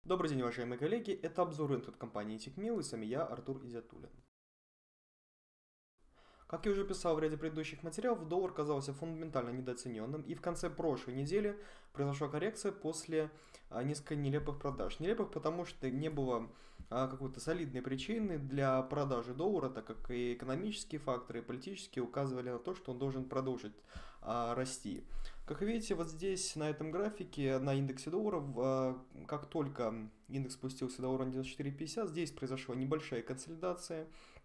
Добрый день, уважаемые коллеги! Это обзор интернет-компании TechMill, и с вами я, Артур Изятуллин. Как я уже писал в ряде предыдущих материалов, доллар казался фундаментально недооцененным, и в конце прошлой недели произошла коррекция после несколько нелепых продаж. Нелепых, потому что не было какой-то солидной причины для продажи доллара, так как и экономические факторы, и политические указывали на то, что он должен продолжить расти. Как вы видите, вот здесь на этом графике, на индексе долларов, как только индекс спустился до уровня 94.50, здесь произошла небольшая консолидация.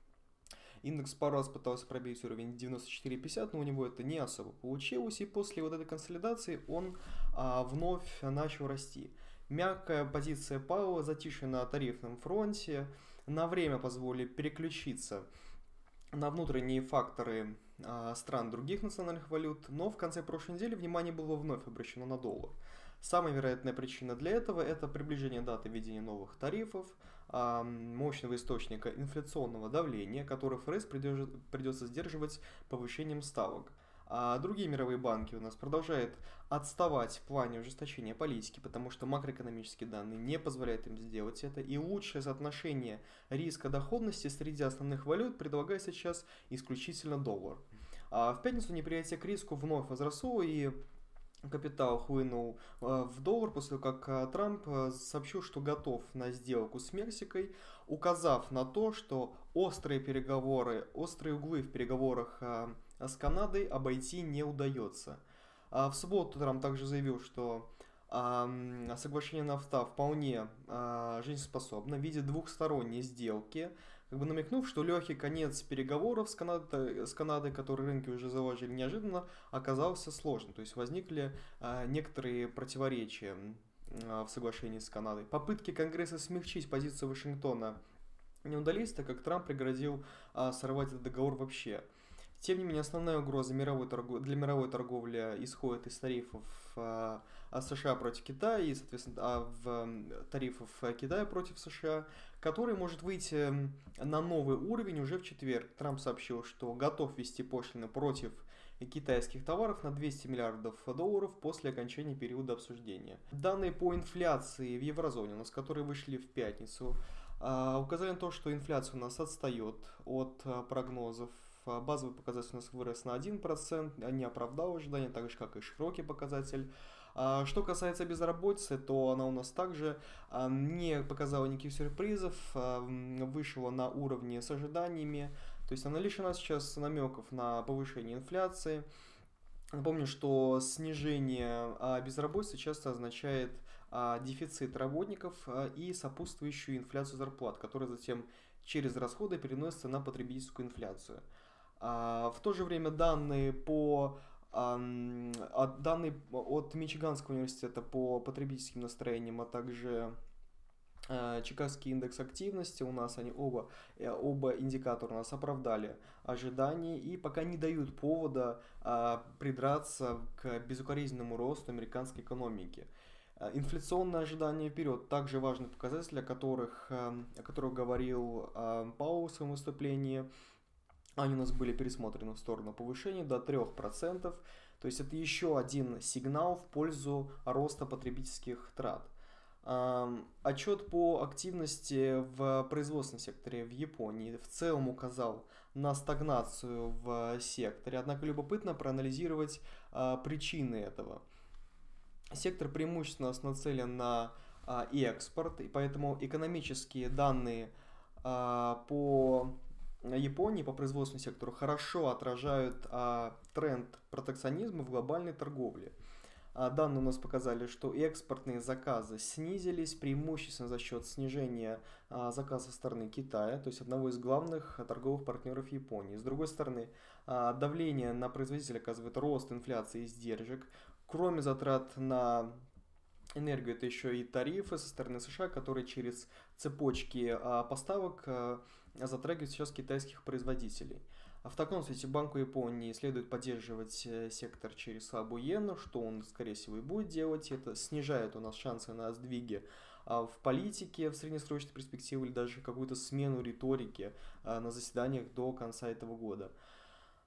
Индекс пару раз пытался пробить уровень 94.50, но у него это не особо получилось, и после вот этой консолидации он вновь начал расти. Мягкая позиция Пауэлла, затишье на тарифном фронте, на время позволили переключиться на внутренние факторы стран других национальных валют, но в конце прошлой недели внимание было вновь обращено на доллар. Самая вероятная причина для этого – это приближение даты введения новых тарифов, мощного источника инфляционного давления, который ФРС придется сдерживать повышением ставок. А другие мировые банки у нас продолжают отставать в плане ужесточения политики, потому что макроэкономические данные не позволяют им сделать это, и лучшее соотношение риска-доходности среди основных валют предлагает сейчас исключительно доллар. В пятницу неприятие к риску вновь возросло, и капитал хлынул в доллар после того, как Трамп сообщил, что готов на сделку с Мексикой, указав на то, что острые переговоры, острые углы в переговорах с Канадой обойти не удается. В субботу Трамп также заявил, что соглашение НАФТА вполне жизнеспособно в виде двухсторонней сделки, как бы намекнув, что легкий конец переговоров с Канадой, которые рынки уже заложили неожиданно, оказался сложным. То есть возникли некоторые противоречия в соглашении с Канадой. Попытки Конгресса смягчить позицию Вашингтона не удались, так как Трамп пригрозил сорвать этот договор вообще. Тем не менее, основная угроза для мировой торговли исходит из тарифов США против Китая и, соответственно, тарифов Китая против США, который может выйти на новый уровень уже в четверг. Трамп сообщил, что готов ввести пошлины против китайских товаров на 200 миллиардов долларов после окончания периода обсуждения. Данные по инфляции в еврозоне, у нас которые вышли в пятницу, указали на то, что инфляция у нас отстает от прогнозов. Базовый показатель у нас вырос на 1%, не оправдал ожидания, так же как и широкий показатель. Что касается безработицы, то она у нас также не показала никаких сюрпризов, вышла на уровне с ожиданиями, то есть она лишена сейчас намеков на повышение инфляции. Напомню, что снижение безработицы часто означает дефицит работников и сопутствующую инфляцию зарплат, которая затем через расходы переносится на потребительскую инфляцию. В то же время данные от Мичиганского университета по потребительским настроениям, а также Чикагский индекс активности, у нас они оба индикатора у нас оправдали ожидания и пока не дают повода придраться к безукоризненному росту американской экономики. Инфляционные ожидания вперед также важный показатель, о которых говорил Пауэлл в своем выступлении. Они у нас были пересмотрены в сторону повышения до 3%. То есть это еще один сигнал в пользу роста потребительских трат. Отчет по активности в производственном секторе в Японии в целом указал на стагнацию в секторе, однако любопытно проанализировать причины этого. Сектор преимущественно нацелен на экспорт, и поэтому экономические данные по Японии, по производственному сектору хорошо отражают тренд протекционизма в глобальной торговле. Данные у нас показали, что экспортные заказы снизились преимущественно за счет снижения заказов со стороны Китая, то есть одного из главных торговых партнеров Японии. С другой стороны, давление на производителя оказывает рост инфляции и издержек. Кроме затрат на энергию, это еще и тарифы со стороны США, которые через цепочки поставок затрагивают сейчас китайских производителей. В таком свете Банку Японии следует поддерживать сектор через слабую иену, что он, скорее всего, и будет делать. Это снижает у нас шансы на сдвиги в политике в среднесрочной перспективе или даже какую-то смену риторики на заседаниях до конца этого года.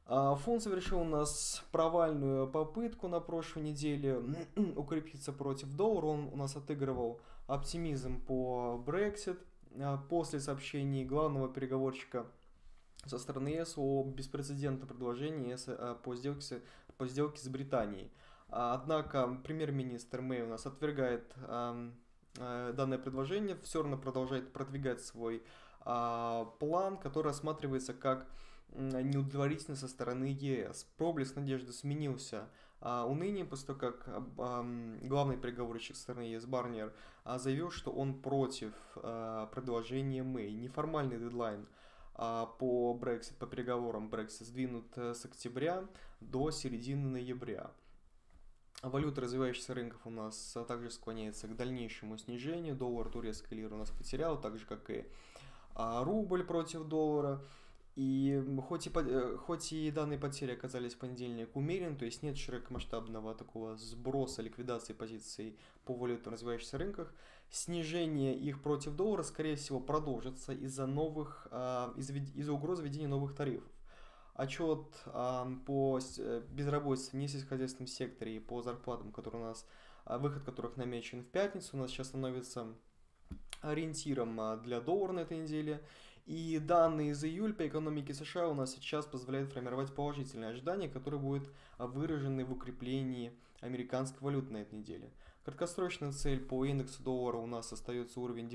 Фунт совершил у нас провальную попытку на прошлой неделе укрепиться против доллара. Он у нас отыгрывал оптимизм по Brexit после сообщений главного переговорщика со стороны ЕС о беспрецедентном предложении ЕС по сделке с Британией. Однако премьер-министр Мэй у нас отвергает данное предложение, все равно продолжает продвигать свой план, который рассматривается как неудовлетворительный со стороны ЕС. Проблеск надежды сменился унынием после того, как главный переговорщик со стороны ЕС Барниер заявил, что он против предложения Мэй. Неформальный дедлайн по Brexit, по переговорам Brexit сдвинут с октября до середины ноября. Валюта развивающихся рынков у нас также склоняется к дальнейшему снижению. Доллар, турецкая лира у нас потерял, так же как и рубль против доллара. И хоть и данные потери оказались в понедельник умеренными, то есть нет широкомасштабного такого сброса, ликвидации позиций по валютам развивающихся рынках, снижение их против доллара, скорее всего, продолжится из-за угрозы введения новых тарифов. Отчет по безработице в несельскохозяйственном секторе и по зарплатам, которые у нас, выход которых намечен в пятницу, у нас сейчас становится ориентиром для доллара на этой неделе. И данные за июль по экономике США у нас сейчас позволяют формировать положительные ожидания, которые будут выражены в укреплении американской валюты на этой неделе. Краткосрочная цель по индексу доллара у нас остается уровень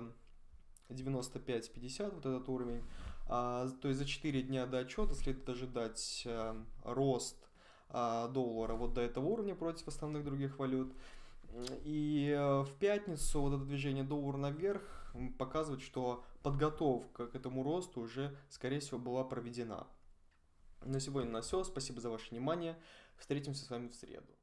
95.50, вот этот уровень. То есть за 4 дня до отчета следует ожидать рост доллара вот до этого уровня против основных других валют. И в пятницу вот это движение доллара наверх показывает, что подготовка к этому росту уже, скорее всего, была проведена. На сегодня у нас все. Спасибо за ваше внимание. Встретимся с вами в среду.